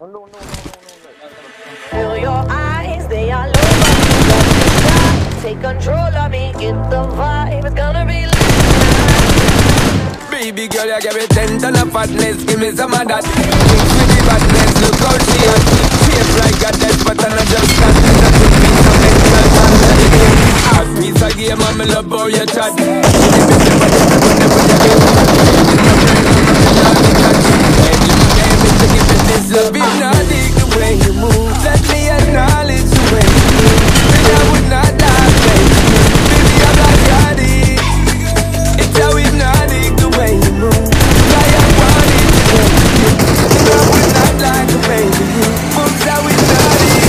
No, no, no, no, no, no. Feel your eyes, they are low. Take control of me, get the vibe. It's gonna be lit. Baby girl, you give me 10 ton of fatness. Give me some of that. Mix with the badness. Look how she hot. Shape like a death, but I'm not just standing. That's a piece of mental man. Hot piece of game, I'm love how you chat. Love it, not dig the way you move. Let me acknowledge the way you move. Baby, I would not lie, baby. Baby, I'm like Yadi. It's how hypnotic the way you move. I want it the way you move. I would not lie, the way you move. Moves how hypnotic.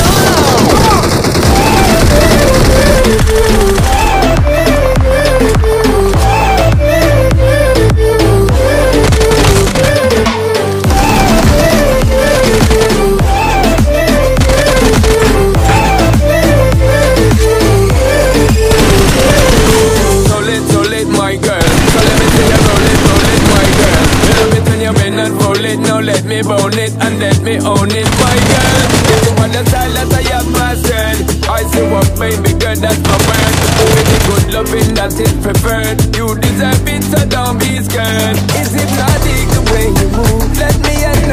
Now let me bone it and let me own it, my girl. If you want the style that I have mastered, I say what baby girl, that's my word. With the good loving that is preferred, you deserve it, so don't be scared. It's hypnotic the way you move. Let me